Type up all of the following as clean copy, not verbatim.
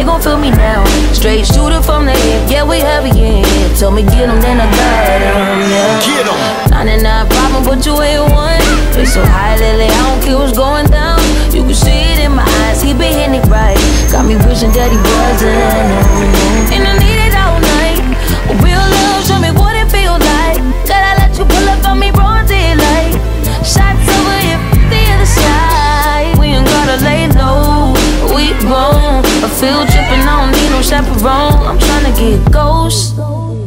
they gon' feel me now. Straight shooter from the head, yeah, we heavy in here. Tell me get 'em, then I got 'em, yeah. Get 'em. 99 problem, but you ain't one. It's so high lately, I don't care what's going down. You can see it in my eyes, he been hitting it right. Got me wishing that he wasn't. And I need it all night. Real love, show me what it feels like. Gotta let you pull up on me, broad daylight. Shots over here, the other side. We ain't gotta lay low, we grown. A field trip and I don't need no chaperone. I'm tryna get ghost.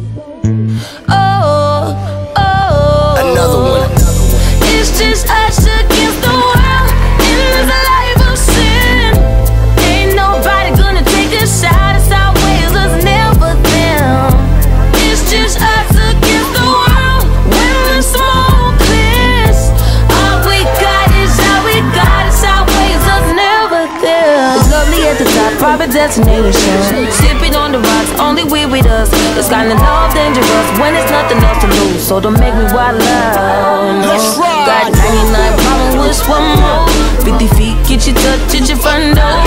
Another one. It's just us against the world in this life of sin. Ain't nobody gonna take us out. It's our ways, us never them. It's just us against the world when the smoke clears. All we got is all we got. It's our ways, us never them. It's lovely at the top, private destination. Sipping on the rocks, only we with us. It's kinda love dangerous when it's nothing else to lose. So don't make me wild out. Let's ride. Got 99 problems with one more. 50 feet, get you touch at your front door.